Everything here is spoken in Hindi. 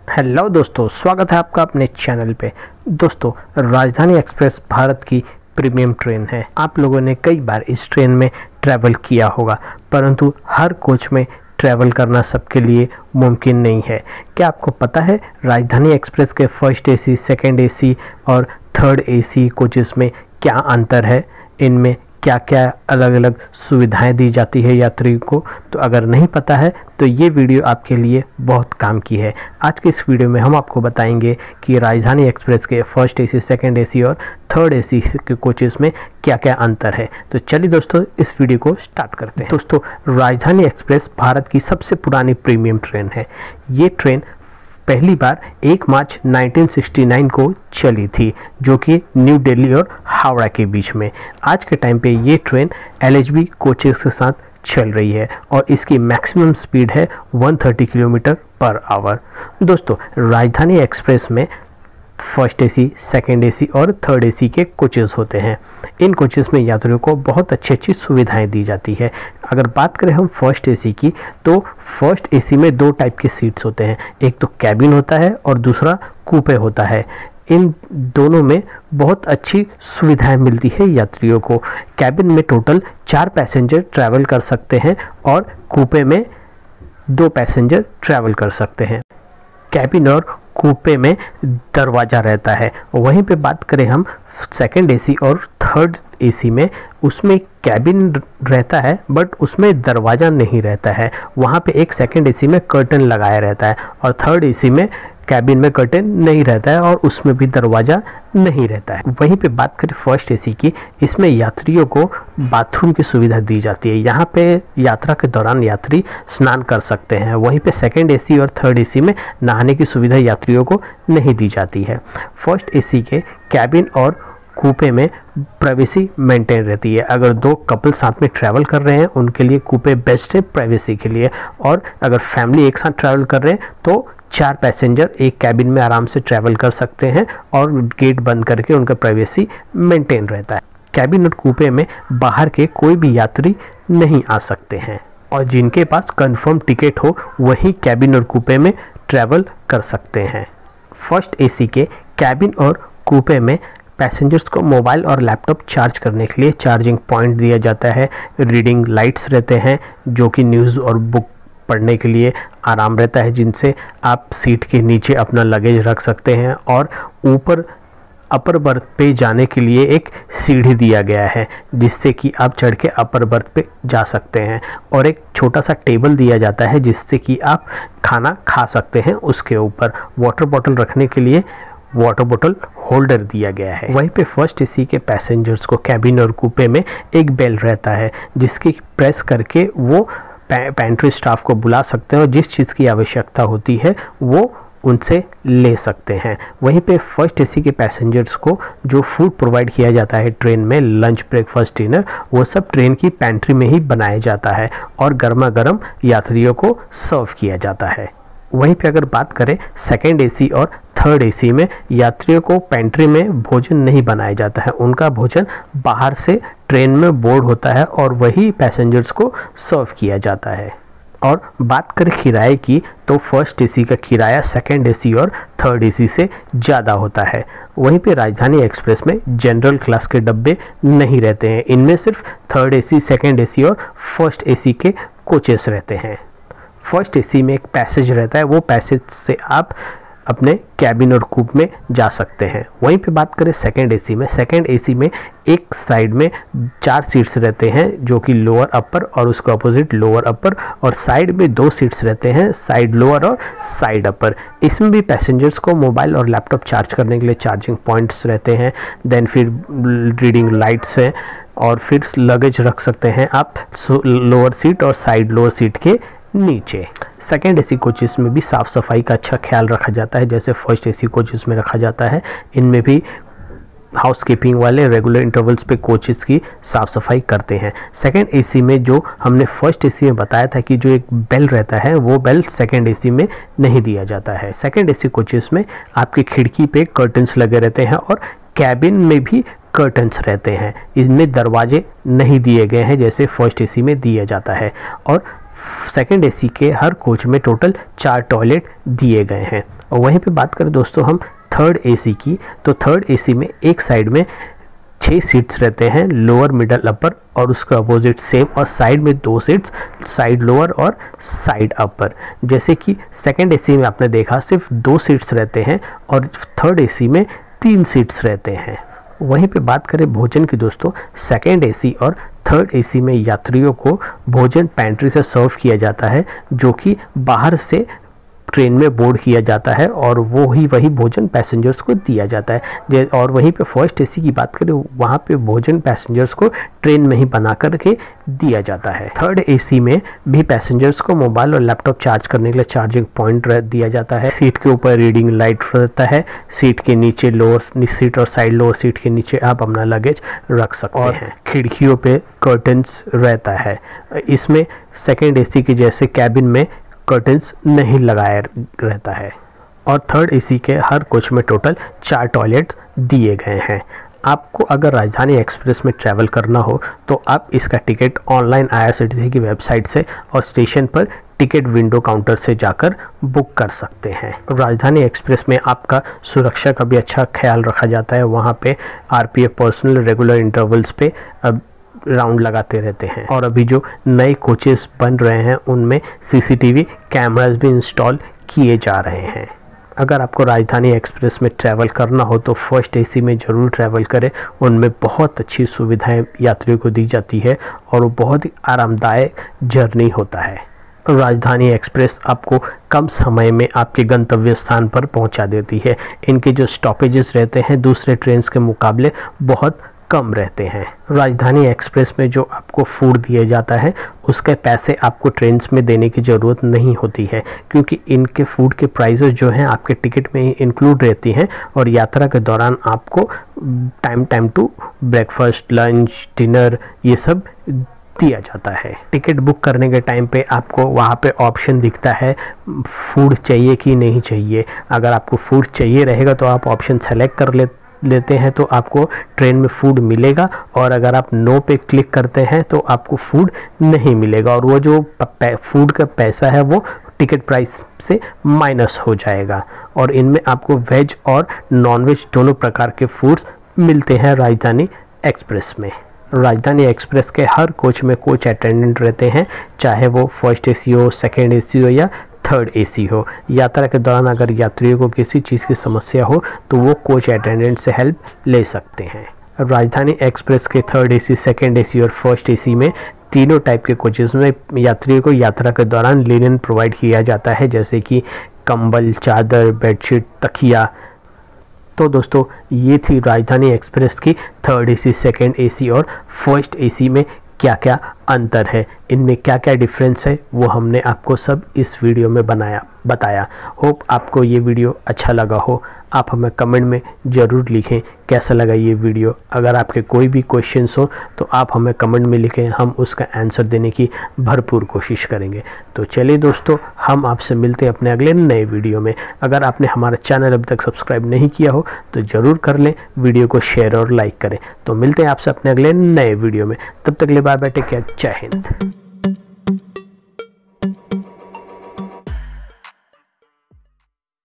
हेलो दोस्तों, स्वागत है आपका अपने चैनल पे। दोस्तों, राजधानी एक्सप्रेस भारत की प्रीमियम ट्रेन है। आप लोगों ने कई बार इस ट्रेन में ट्रैवल किया होगा, परंतु हर कोच में ट्रैवल करना सबके लिए मुमकिन नहीं है। क्या आपको पता है राजधानी एक्सप्रेस के फर्स्ट एसी, सेकंड एसी और थर्ड एसी कोचेस में क्या अंतर है? इनमें क्या क्या अलग अलग सुविधाएं दी जाती है यात्री को? तो अगर नहीं पता है तो ये वीडियो आपके लिए बहुत काम की है। आज के इस वीडियो में हम आपको बताएंगे कि राजधानी एक्सप्रेस के फर्स्ट एसी, सेकंड एसी और थर्ड एसी के कोचेस में क्या क्या अंतर है। तो चलिए दोस्तों, इस वीडियो को स्टार्ट करते हैं। दोस्तों, राजधानी एक्सप्रेस भारत की सबसे पुरानी प्रीमियम ट्रेन है। ये ट्रेन पहली बार 1 मार्च 1969 को चली थी, जो कि न्यू दिल्ली और हावड़ा के बीच में। आज के टाइम पे ये ट्रेन LHB कोचेस के साथ चल रही है और इसकी मैक्सिमम स्पीड है 130 किलोमीटर पर आवर। दोस्तों, राजधानी एक्सप्रेस में फर्स्ट एसी, सेकेंड एसी और थर्ड एसी के कोचेस होते हैं। इन कोचेस में यात्रियों को बहुत अच्छी सुविधाएं दी जाती है। अगर बात करें हम फर्स्ट एसी की, तो फर्स्ट एसी में 2 टाइप के सीट्स होते हैं। एक तो कैबिन होता है और दूसरा कूपे होता है। इन दोनों में बहुत अच्छी सुविधाएं मिलती है यात्रियों को। कैबिन में टोटल 4 पैसेंजर ट्रैवल कर सकते हैं और कूपे में 2 पैसेंजर ट्रैवल कर सकते हैं। कैबिन और कूपे में दरवाज़ा रहता है। वहीं पे बात करें हम सेकंड एसी और थर्ड एसी में, उसमें कैबिन रहता है बट उसमें दरवाज़ा नहीं रहता है। वहाँ पे एक सेकंड एसी में कर्टन लगाया रहता है और थर्ड एसी में कैबिन में कर्टन नहीं रहता है और उसमें भी दरवाज़ा नहीं रहता है। वहीं पे बात करें फर्स्ट एसी की, इसमें यात्रियों को बाथरूम की सुविधा दी जाती है। यहाँ पे यात्रा के दौरान यात्री स्नान कर सकते हैं। वहीं पे सेकंड एसी और थर्ड एसी में नहाने की सुविधा यात्रियों को नहीं दी जाती है। फर्स्ट एसी के कैबिन और कूपे में प्राइवेसी मेंटेन रहती है। अगर 2 कपल साथ में ट्रैवल कर रहे हैं, उनके लिए कूपे बेस्ट है प्राइवेसी के लिए। और अगर फैमिली एक साथ ट्रैवल कर रहे हैं तो 4 पैसेंजर एक कैबिन में आराम से ट्रैवल कर सकते हैं और गेट बंद करके उनका प्राइवेसी मेंटेन रहता है। कैबिन और कूपे में बाहर के कोई भी यात्री नहीं आ सकते हैं और जिनके पास कंफर्म टिकट हो वही कैबिन और कूपे में ट्रैवल कर सकते हैं। फर्स्ट एसी के कैबिन और कूपे में पैसेंजर्स को मोबाइल और लैपटॉप चार्ज करने के लिए चार्जिंग पॉइंट दिया जाता है। रीडिंग लाइट्स रहते हैं जो कि न्यूज़ और बुक पढ़ने के लिए आराम रहता है, जिनसे आप सीट के नीचे अपना लगेज रख सकते हैं। और ऊपर अपर बर्थ पे जाने के लिए एक सीढ़ी दिया गया है जिससे कि आप चढ़ के अपर बर्थ पे जा सकते हैं। और एक छोटा सा टेबल दिया जाता है जिससे कि आप खाना खा सकते हैं। उसके ऊपर वाटर बॉटल रखने के लिए वाटर बॉटल होल्डर दिया गया है। वहीं पे फर्स्ट एसी के पैसेंजर्स को कैबिन और कूपे में एक बेल रहता है जिसकी प्रेस करके वो पेंट्री स्टाफ को बुला सकते हैं और जिस चीज़ की आवश्यकता होती है वो उनसे ले सकते हैं। वहीं पे फर्स्ट एसी के पैसेंजर्स को जो फूड प्रोवाइड किया जाता है ट्रेन में, लंच, ब्रेकफास्ट, डिनर, वो सब ट्रेन की पेंट्री में ही बनाया जाता है और गर्मा गर्म यात्रियों को सर्व किया जाता है। वहीं पे अगर बात करें सेकेंड एसी और थर्ड एसी में, यात्रियों को पेंट्री में भोजन नहीं बनाया जाता है। उनका भोजन बाहर से ट्रेन में बोर्ड होता है और वही पैसेंजर्स को सर्व किया जाता है। और बात करें किराए की, तो फर्स्ट एसी का किराया सेकेंड एसी और थर्ड एसी से ज़्यादा होता है। वहीं पे राजधानी एक्सप्रेस में जनरल क्लास के डब्बे नहीं रहते हैं। इनमें सिर्फ थर्ड एसी, सेकेंड एसी और फर्स्ट एसी के कोचेस रहते हैं। फर्स्ट एसी में एक पैसेज रहता है, वो पैसेज से आप अपने कैबिन और कूप में जा सकते हैं। वहीं पे बात करें सेकेंड एसी में, सेकेंड एसी में एक साइड में 4 सीट्स रहते हैं जो कि लोअर अपर और उसके अपोजिट लोअर अपर, और साइड में 2 सीट्स रहते हैं, साइड लोअर और साइड अपर। इसमें भी पैसेंजर्स को मोबाइल और लैपटॉप चार्ज करने के लिए चार्जिंग पॉइंट्स रहते हैं। देन फिर रीडिंग लाइट्स हैं और फिर लगेज रख सकते हैं आप लोअर सीट और साइड लोअर सीट के नीचे। सेकेंड एसी कोचेस में भी साफ़ सफाई का अच्छा ख्याल रखा जाता है जैसे फर्स्ट एसी कोचेस में रखा जाता है। इनमें भी हाउसकीपिंग वाले रेगुलर इंटरवल्स पे कोचेस की साफ़ सफाई करते हैं। सेकेंड एसी में जो हमने फर्स्ट एसी में बताया था कि जो एक बेल रहता है, वो बेल सेकेंड एसी में नहीं दिया जाता है। सेकेंड एसी कोचेस में आपकी खिड़की पे कर्टन्स लगे रहते हैं और कैबिन में भी कर्टन्स रहते हैं। इनमें दरवाजे नहीं दिए गए हैं जैसे फर्स्ट एसी में दिया जाता है। और सेकेंड एसी के हर कोच में टोटल 4 टॉयलेट दिए गए हैं। और वहीं पे बात करें दोस्तों हम थर्ड एसी की, तो थर्ड एसी में एक साइड में 6 सीट्स रहते हैं, लोअर मिडल अपर, और उसके अपोजिट सेम, और साइड में 2 सीट्स, साइड लोअर और साइड अपर। जैसे कि सेकंड एसी में आपने देखा सिर्फ 2 सीट्स रहते हैं और थर्ड एसी में 3 सीट्स रहते हैं। वहीं पे बात करें भोजन की दोस्तों, सेकंड एसी और थर्ड एसी में यात्रियों को भोजन पैंट्री से सर्व किया जाता है, जो कि बाहर से ट्रेन में बोर्ड किया जाता है और वही भोजन पैसेंजर्स को दिया जाता है। और वहीं पे फर्स्ट एसी की बात करें, वहाँ पे भोजन पैसेंजर्स को ट्रेन में ही बना करके दिया जाता है। थर्ड एसी में भी पैसेंजर्स को मोबाइल और लैपटॉप चार्ज करने के लिए चार्जिंग पॉइंट दिया जाता है। सीट के ऊपर रीडिंग लाइट रहता है, सीट के नीचे लोअर सीट और साइड लोअर सीट के नीचे आप अपना लगेज रख सकते हैं। खिड़कियों पे कर्टन्स रहता है। इसमें सेकेंड एसी के जैसे कैबिन में कर्टन्स नहीं लगाया रहता है। और थर्ड एसी के हर कोच में टोटल 4 टॉयलेट दिए गए हैं। आपको अगर राजधानी एक्सप्रेस में ट्रैवल करना हो तो आप इसका टिकट ऑनलाइन IRCTC की वेबसाइट से और स्टेशन पर टिकट विंडो काउंटर से जाकर बुक कर सकते हैं। राजधानी एक्सप्रेस में आपका सुरक्षा का भी अच्छा ख्याल रखा जाता है। वहाँ पे RPF पर्सनल रेगुलर इंटरवल्स पे राउंड लगाते रहते हैं। और अभी जो नए कोचेस बन रहे हैं उनमें CCTV कैमरास भी इंस्टॉल किए जा रहे हैं। अगर आपको राजधानी एक्सप्रेस में ट्रैवल करना हो तो फर्स्ट एसी में ज़रूर ट्रैवल करें। उनमें बहुत अच्छी सुविधाएं यात्रियों को दी जाती है और वो बहुत ही आरामदायक जर्नी होता है। राजधानी एक्सप्रेस आपको कम समय में आपके गंतव्य स्थान पर पहुंचा देती है। इनके जो स्टॉपेजेस रहते हैं दूसरे ट्रेन के मुकाबले बहुत कम रहते हैं। राजधानी एक्सप्रेस में जो आपको फूड दिया जाता है उसके पैसे आपको ट्रेन्स में देने की ज़रूरत नहीं होती है, क्योंकि इनके फूड के प्राइसेस जो हैं आपके टिकट में ही इंक्लूड रहती हैं और यात्रा के दौरान आपको time to breakfast, lunch, dinner ये सब दिया जाता है। टिकट बुक करने के टाइम पे आपको वहाँ पे ऑप्शन दिखता है फूड चाहिए कि नहीं चाहिए। अगर आपको फूड चाहिए रहेगा तो आप ऑप्शन सेलेक्ट कर लेते हैं तो आपको ट्रेन में फूड मिलेगा, और अगर आप नो पे क्लिक करते हैं तो आपको फूड नहीं मिलेगा और वो जो फूड का पैसा है वो टिकट प्राइस से माइनस हो जाएगा। और इनमें आपको वेज और नॉन वेज दोनों प्रकार के फूड्स मिलते हैं राजधानी एक्सप्रेस में। राजधानी एक्सप्रेस के हर कोच में कोच अटेंडेंट रहते हैं, चाहे वो फर्स्ट एसी हो, सेकेंड एसी हो या थर्ड एसी हो। यात्रा के दौरान अगर यात्रियों को किसी चीज़ की समस्या हो तो वो कोच अटेंडेंट से हेल्प ले सकते हैं। राजधानी एक्सप्रेस के थर्ड एसी, सेकेंड एसी और फर्स्ट एसी में तीनों टाइप के कोचेज़ में यात्रियों को यात्रा के दौरान लिनन प्रोवाइड किया जाता है, जैसे कि कंबल, चादर, बेडशीट, तकिया। तो दोस्तों ये थी राजधानी एक्सप्रेस की थर्ड एसी, सेकेंड एसी और फर्स्ट एसी में क्या क्या अंतर है, इनमें क्या क्या डिफरेंस है, वो हमने आपको सब इस वीडियो में बताया। होप आपको ये वीडियो अच्छा लगा हो। आप हमें कमेंट में ज़रूर लिखें कैसा लगा ये वीडियो। अगर आपके कोई भी क्वेश्चंस हो तो आप हमें कमेंट में लिखें, हम उसका आंसर देने की भरपूर कोशिश करेंगे। तो चलिए दोस्तों, हम आपसे मिलते हैं अपने अगले नए वीडियो में। अगर आपने हमारा चैनल अभी तक सब्सक्राइब नहीं किया हो तो ज़रूर कर लें, वीडियो को शेयर और लाइक करें। तो मिलते हैं आपसे अपने अगले नए वीडियो में, तब तक के लिए बाय बाय, टेक केयर, जय हिंद।